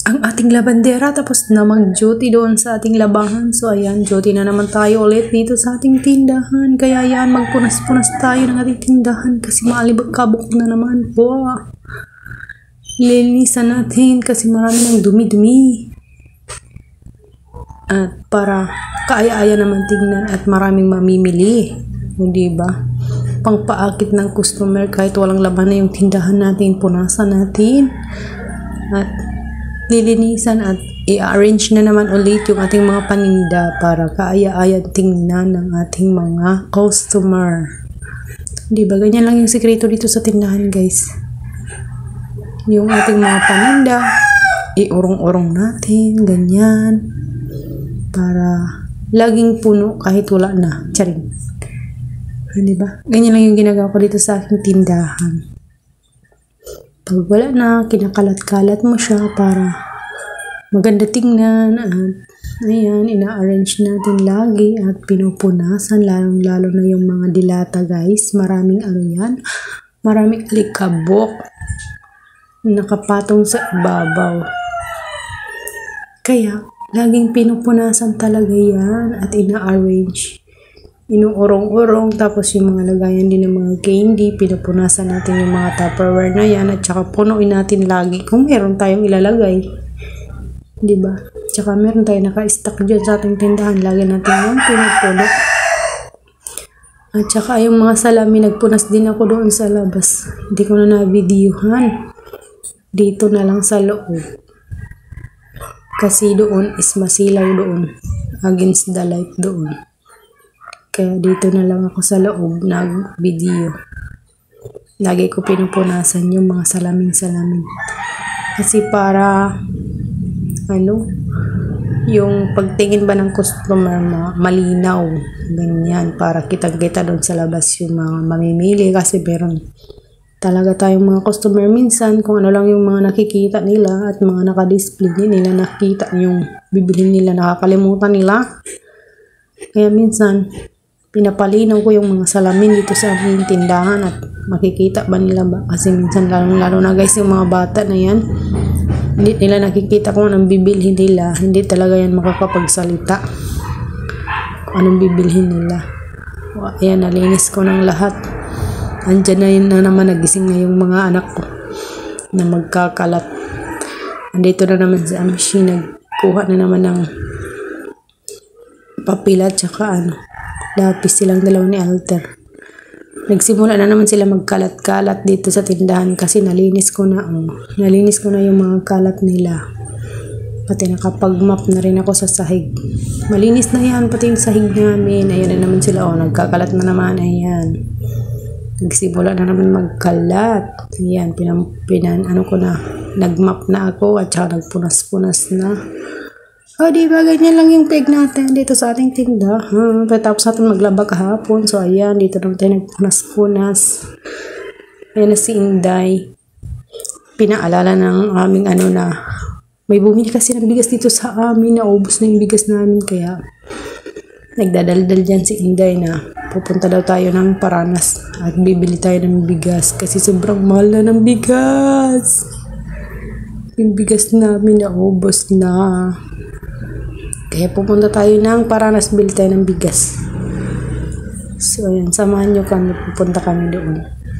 ang ating labandera tapos na mag-duty doon sa ating labahan. So ayan, duty na naman tayo ulit dito sa ating tindahan. Kaya ayan, magpunas-punas tayo ng ating tindahan kasi maalibag-kabok na naman po. Linisan natin kasi marami ng dumi-dumi. At para kaaya-aya naman tignan at maraming mamimili. Hindi ba? Pangpaakit ng customer kahit walang laman na yung tindahan natin, punasan natin. At lilinisan at i-arrange na naman ulit yung ating mga paninda para kaaya-aya tingnan ng ating mga customer. Di ba? Ganyan lang yung sekreto dito sa tindahan, guys. Yung ating mga paninda, iurong-urong natin, ganyan. Para laging puno kahit wala na. Charing. Di ba? Ganyan lang yung ginagawa ko dito sa aking tindahan. Pag wala na, kinakalat-kalat mo siya para maganda tingnan at ayan, ina-arrange natin lagi at pinupunasan lalong-lalo na yung mga dilata, guys. Maraming ano yan, maraming alikabok nakapatong sa ibabaw. Kaya, laging pinupunasan talaga yan at ina-arrange. Inuurong-urong, tapos yung mga lagayan din ng mga candy, pinupunasan natin yung mga Tupperware na yan at saka punuin natin lagi kung meron tayong ilalagay. Diba? Tsaka meron tayong naka-stock dyan sa ating tindahan, lagi natin yung pinupuno. At saka yung mga salamin, nagpunas din ako doon sa labas. Hindi ko na na-videohan. Dito na lang sa loob. Kasi doon is masilaw doon. Against the light doon. Kaya dito na lang ako sa loob nag-video. Lagi ko pinupunasan yung mga salamin-salamin. Kasi para yung pagtingin ba ng customer malinaw. Ganyan. Para kitang-kita doon sa labas yung mga mamimili. Kasi meron talaga tayong mga customer minsan kung ano lang yung mga nakikita nila at mga nakadisplay nila, nakita yung bibili nila, nakakalimutan nila. Kaya minsan pinapalinaw ko yung mga salamin dito sa aking tindahan at makikita ba nila ba? Kasi minsan lalo na guys yung mga bata na yan, hindi nila nakikita kung anong bibilhin nila. Hindi talaga yan makakapagsalita kung anong bibilhin nila. Ayan, nalinis ko ng lahat. Andyan na yun na naman, nagising na yung mga anak ko na magkakalat. Andito na naman si Amshi, nagkuha na naman ng papila at saka lapis, silang dalawa ni Alter. Nagsimula na naman sila magkalat-kalat dito sa tindahan kasi nalinis ko na yung mga kalat nila. Pati nakapag-map na rin ako sa sahig. Malinis na yan, pati yung sahig namin. Ayan na naman sila, nagkakalat na naman. Ayan. Nagsimula na naman magkalat. Ayan, nag-map na ako at saka nagpunas-punas na. Diba, ganyan lang yung peg natin dito sa ating tindahan. Tapos natin maglaba kahapon. So, ayan, dito naman tayo nagpunas-punas. Ayan na si Inday. Pinaalala ng aming na may bumili kasi ng bigas dito sa amin. Naubos na yung bigas namin. Kaya, nagdadaldal dyan si Inday na pupunta daw tayo ng Paranas at bibili tayo ng bigas kasi sobrang mahal na ng bigas. Yung bigas namin naubos na. Kaya pupunta tayo ng Paranas, bili tayo ng bigas. So, ayan, samahan nyo kami, pupunta kami doon.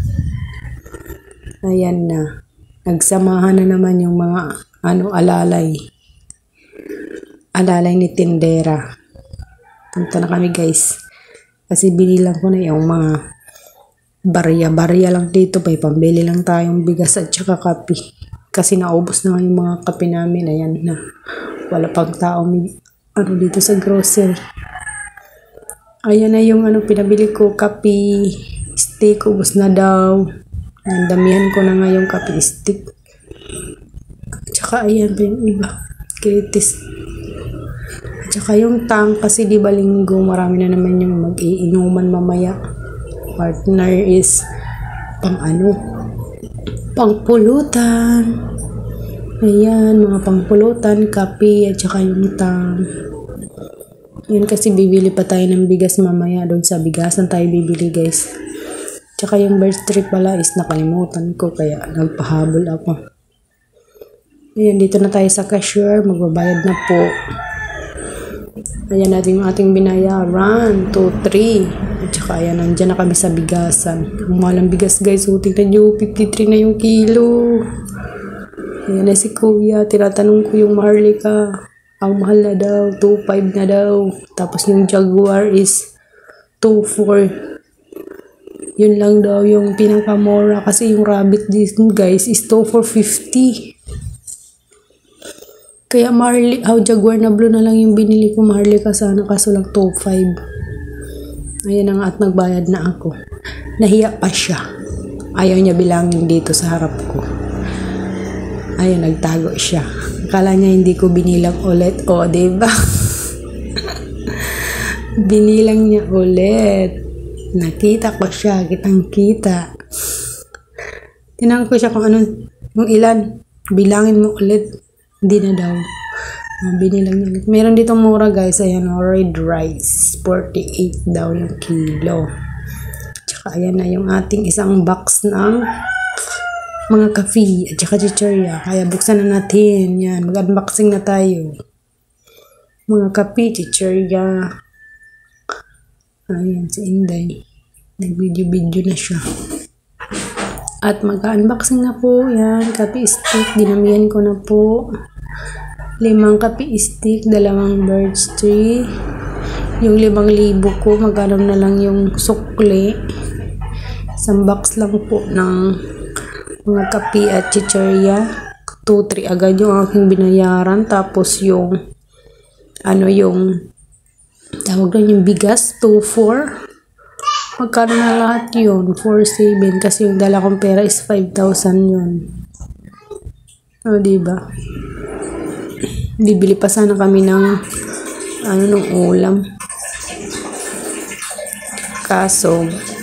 Ayan na. Nagsamahan na naman yung mga, alalay. Alalay ni Tindera. Punta na kami, guys. Kasi binilang ko na yung mga barya-barya lang dito. Pambili lang tayong bigas at saka kape. Kasi naubos na yung mga kape namin. Ayan na. Wala pang tao dito sa grocery. Ayan na yung pinabili ko, kape stick, ubos na daw. Nandamihan ko na nga yung kape stick. At saka ayan pa yung iba. Kritis. At saka yung tang, kasi di ba linggo, marami na naman yung mag-iinuman mamaya. Partner is pangpulutan. Ayan, mga pangpulutan, kape, at saka yung tang. Yun kasi bibili pa tayo ng bigas mamaya. Doon sa bigasan tayo bibili, guys. Tsaka yung birthday pala is nakalimutan ko kaya nagpahabol ako. Ayan, dito na tayo sa cashier. Magbabayad na po. Ayan natin yung ating binayaran. 2, 3. At saka ayan, nandyan na kami sa bigasan. Ang mahal ng bigas guys. So, tingnan nyo, 53 na yung kilo. Ayan na si Kuya. Tinatanong ko yung Maharlika. Ang mahal na daw. 2.5 na daw. Tapos yung Jaguar is 2.4. Yun lang daw yung pinakamura. Kasi yung rabbit dito guys is 2.450. Kaya Jaguar na blue na lang yung binili ko. Maharlika sana kaso lang 2.5. Ayan na nga at nagbayad na ako. Nahiya pa siya. Ayaw niya bilangin dito sa harap ko. Ayun, nagtago siya. Akala niya hindi ko binilang ulit. O, diba? Binilang niya ulit. Nakita ko siya. Kitang-kita. Tinanong ko siya kung yung ilan. Bilangin mo ulit. Hindi na daw. Binilang niya ulit. Meron dito mura guys. Ayan, red rice. 48 daw yung kilo. Tsaka ayan na yung ating isang box ng mga kafe at saka chichirya. Kaya buksan na natin. Yan. Mag-unboxing na tayo. Mga kape, chichirya. Ayan, si Inday. Nag-video-video na siya. At mag-unboxing na po. Yan, kape stick. Dinamihan ko na po. 5 kape stick, 2 birch tree. Yung 5,000 ko, magkano na lang yung sukli. Isang box lang po ng mga kape at chichirya. 2, 3 agad yung aking binayaran. Tapos yung yung tawag lang yung bigas, 2, 4. Magkano na lahat yun? 4, 7. Kasi yung dala kong pera is 5,000 yun. O, diba? Bibili pa sana kami ng nung ulam. Kaso,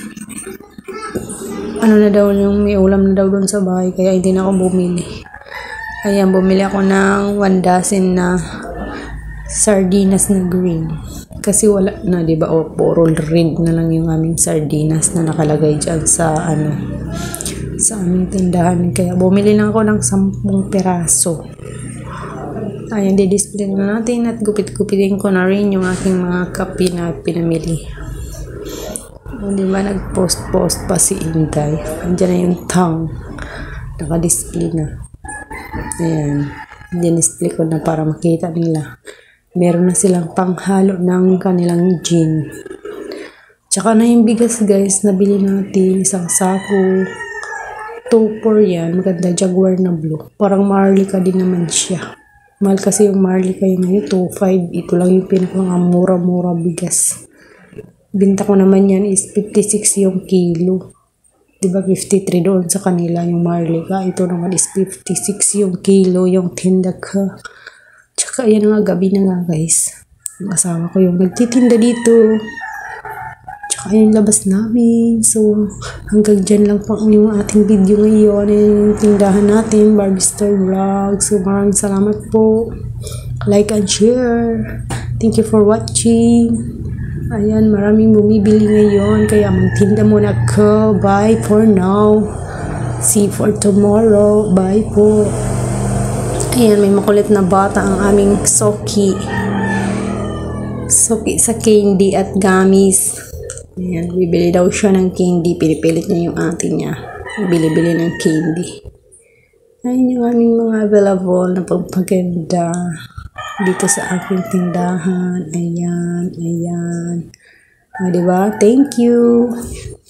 na daw yung may ulam na daw doon sa bahay. Kaya hindi na ako bumili. Ayan, bumili ako ng 1 dozen na sardinas na green. Kasi wala na, diba? O, puro red na lang yung aming sardinas na nakalagay dyan sa sa aming tindahan. Kaya bumili lang ako ng 10 peraso. Ayan, di-display na natin at gupit-gupitin ko na rin yung aking mga kape na pinamili. O, diba? Nag-post pa si Inday. Andyan na yung tongue. Naka-display na. Ayan. Din-display ko na para makita nila. Meron na silang panghalo ng kanilang gin. Tsaka na yung bigas guys, nabili natin isang sako. 2 for yan. Maganda, Jaguar na blue. Parang Maharlika din naman siya. Mahal kasi yung Maharlika yun ngayon, 2.5. Ito lang yung pinakamura-mura bigas. Binta ko naman yan is 56 yung kilo. Diba 53 doon sa kanila yung Maharlika. Ito naman is 56 yung kilo, yung tinda ka. Tsaka ayan nga, gabi na nga guys. Yung asawa ko yung nagtitinda dito. Tsaka yung labas namin. So, hanggang dyan lang po yung ating video ngayon. Yung tindahan natin, Barbie Star Vlog. So, maraming salamat po. Like and share. Thank you for watching. Ayan, maraming bumibili ngayon. Kaya magtinda muna ako. Bye for now. See you for tomorrow. Bye po. Ayan, may makulit na bata ang aming Soki. Soki sa candy at gummies. Ayan, bibili daw siya ng candy. Pinipilit niya yung ate niya. Bili-bili ng candy. Ayan yung aming mga available na pagpaganda dito sa aking tindahan. Ayan, ayan. O, diba? Thank you.